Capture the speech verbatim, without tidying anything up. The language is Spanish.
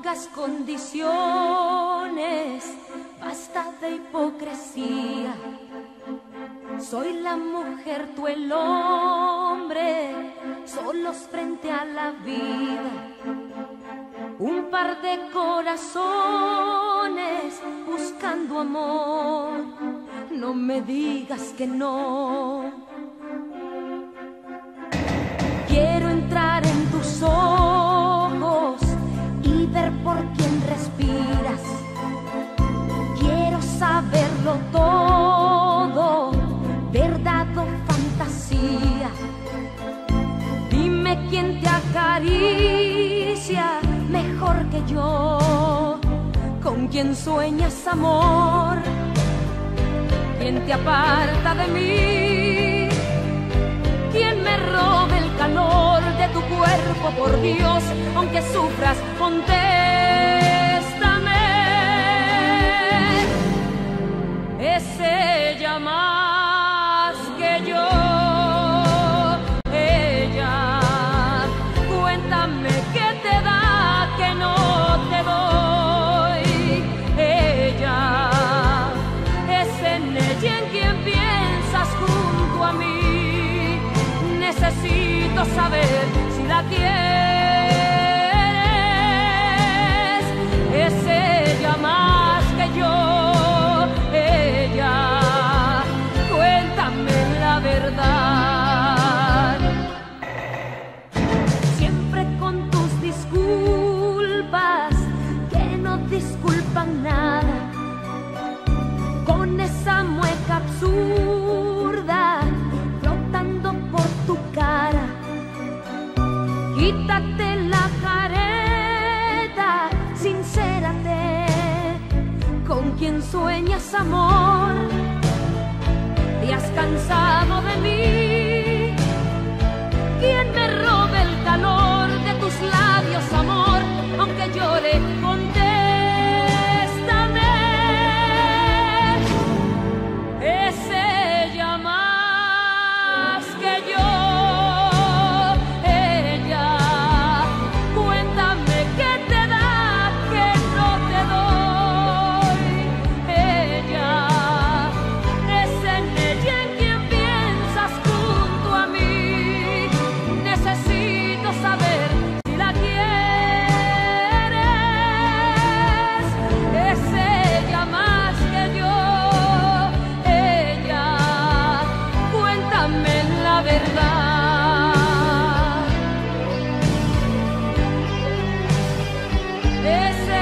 pongas condiciones, basta de hipocresía. Soy la mujer, tú el hombre, solos frente a la vida. Un par de corazones buscando amor, no me digas que no. Quiero entrar en tus ojos y ver por quién respiras. Quiero saberlo todo, verdad o fantasía. Dime quién te acaricia mejor que yo, con quién sueñas amor, quién te aparta de mí, quién me roba el calor de tu cuerpo, por Dios, aunque sufras, contéstame. Es ella más que yo, ella, cuéntame qué te da que no te doy. Ella, es en ella en quien piensas junto a mí. Necesito saber si la quieres. Es ella más que yo, ella, cuéntame la verdad. Siempre con tus disculpas que no disculpan nada, con esa mueca absurda flotando por tu cara. Quítate la careta, sincérate, con quien sueñas amor. Te has cansado de mí, quien me robe el calor de tus labios amor, aunque llore, contéstame. Es ella más que yo, ella, cuéntame qué te da que no te doy. Ella, es en ella en quien piensas junto a mí. Necesito saber si la quieres. Es ella más que yo, ella, cuéntame la verdad. Es